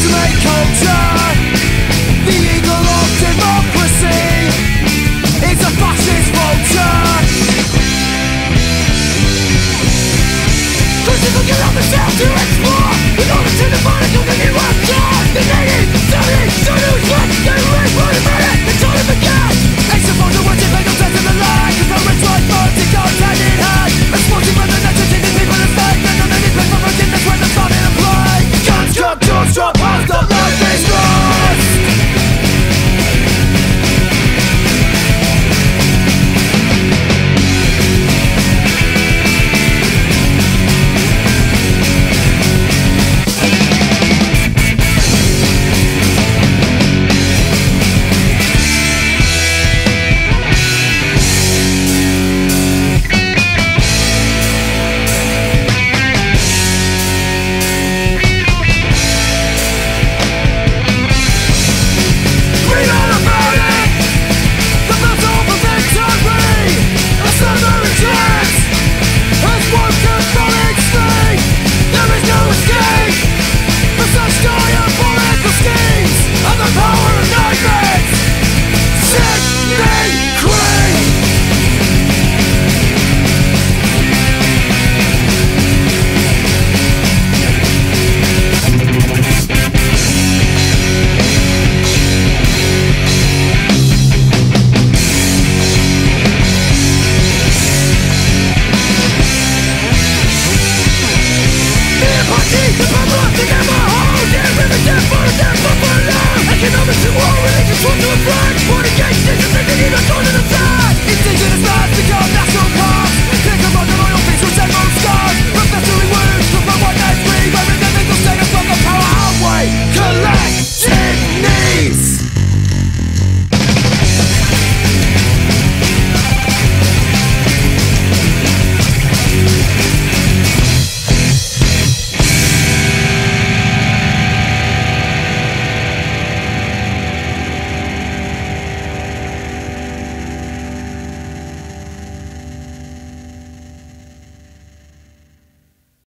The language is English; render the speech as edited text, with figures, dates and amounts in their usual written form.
decimate culture. The eagle of democracy is a fascist vulture. Cause people get up themselves to explore in order to define a company rapture. The needy, dirty, who's left, they raise for the minute until they forget. It's supposed to worship and don't test in the line, cause the rich right party goes hand in hand. Explosive when the nature treating people as fake, and on any place for forgiveness when they're starting to play. Guns, cut, doors, drop, hands, stop.